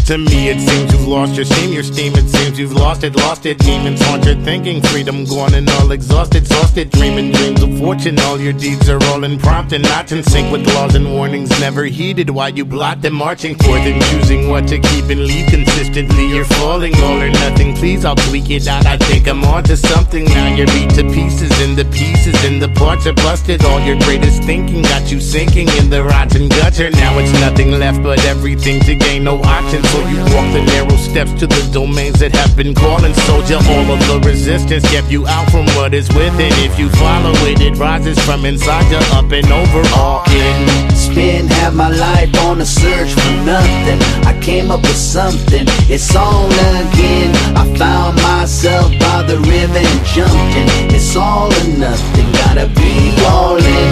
To me it seems you've lost your steam it seems you've lost it. Demons haunt your thinking, freedom gone and all exhausted. Dreaming dreams of fortune, all your deeds are all impromptu, not in sync with laws and warnings never heeded. Why you blot them, marching forth and choosing what to keep and leave. Consistently you're falling, all or nothing, please I'll tweak it out. I think I'm onto something now, you're beat to pieces, and the parts are busted. All your greatest thinking got you sinking in the rotten gutter. Now it's nothing left but everything to gain, no options. So you walk the narrow steps to the domains that have been calling. Soldier, all of the resistance kept you out from what is within. If you follow it, it rises from inside you, up and over, all in. Spend half my life on a search for nothing. I came up with something, it's on again. I found myself by the river and jumped in. It's all or nothing, gotta be all in.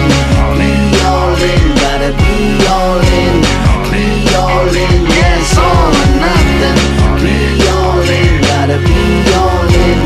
Be all in, gotta be all in. Be all in, yeah, it's all or nothing. Be all in, gotta be all in.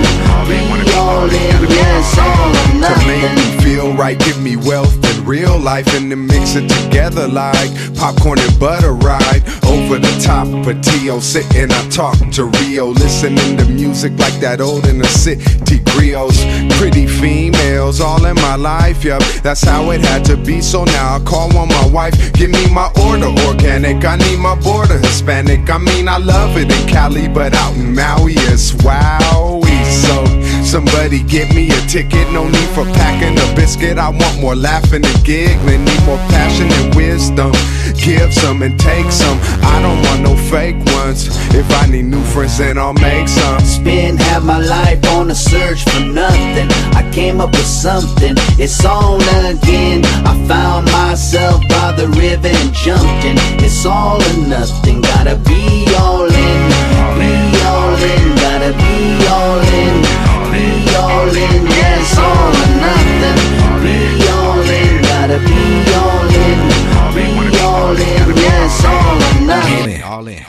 Be all in, yeah, it's all or nothing. To make me feel right, give me wealth and real life, and then mix it together like popcorn and butter ride. Over the top of T.O. sitting, I talk to Rio, listening to music like that old in the city griots. Pretty females all in my life, yup, that's how it had to be. So now I call on my wife, give me my order organic. I need my border Hispanic. I mean, I love it in Cali, but out in Maui it's wowie. So somebody give me a ticket, no need for packing a biscuit. I want more laughing and giggling, need more passion and wisdom. Give some and take some, I don't want no fake ones. If I need new friends, then I'll make some. Spend half my life on a search for nothing. I came up with something, it's on again. I found myself by the river and jumped in. It's all or nothing, gotta be all in. Be all in, gotta be all in. Be all in, yeah, it's all or nothing. Be all in, gotta be all in. Be all in, yeah, it's all or nothing. All in.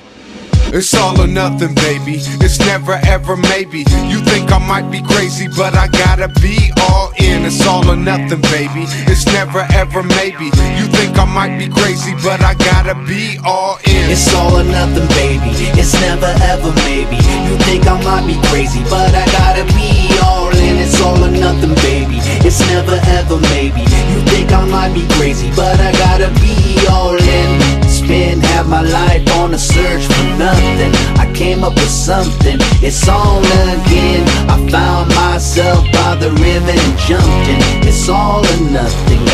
It's all or nothing, baby. It's never ever maybe. You think I might be crazy, but I gotta be all in. It's all or nothing, baby. It's never ever maybe. You think I might be crazy, but I gotta be all in. It's all or nothing, baby. It's never ever maybe. You think I might be crazy, but I gotta be all in. It's all or nothing, baby. It's never ever maybe. You think I might be crazy, but I gotta be all in. Spend half my life on a search for nothing. I came up with something, it's on again. I found myself by the river and jumped in. It's all or nothing,